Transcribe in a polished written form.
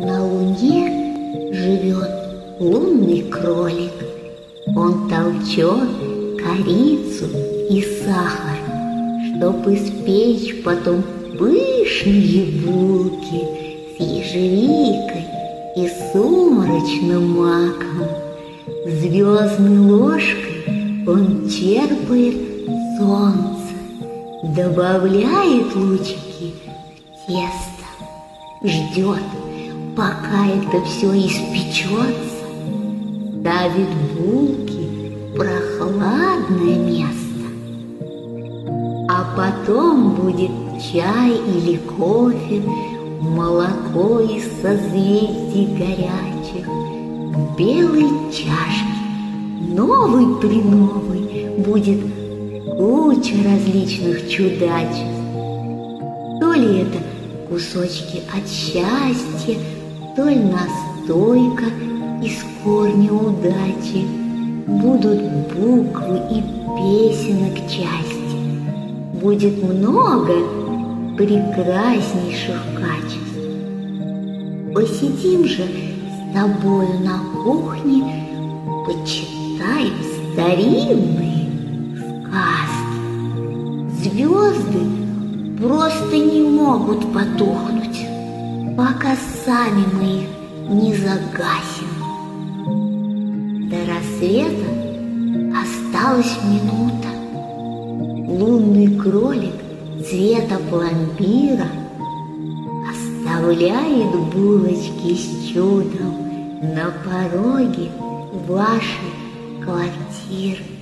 На Луне живет лунный кролик. Он толчет корицу и сахар, чтоб испечь потом пышные булки с ежевикой и сумрачным маком. Звездной ложкой он черпает солнце, добавляет лучики в тесто, ждет, пока это все испечется, ставит булки в прохладное место. А потом будет чай или кофе, молоко из созвездий горячих, в белой чашке, новый-преновый, будет куча различных чудачеств. То ли это кусочки от счастья, то ли настойка из корня удачи, будут буквы и песенок части, будет много прекраснейших качеств. Посидим же с тобою на кухне, почитаем старинные сказки. Звезды просто не могут потухнуть, пока сами мы их не загасим. До рассвета осталась минута. Лунный кролик цвета пломбира оставляет булочки с чудом на пороге вашей квартиры.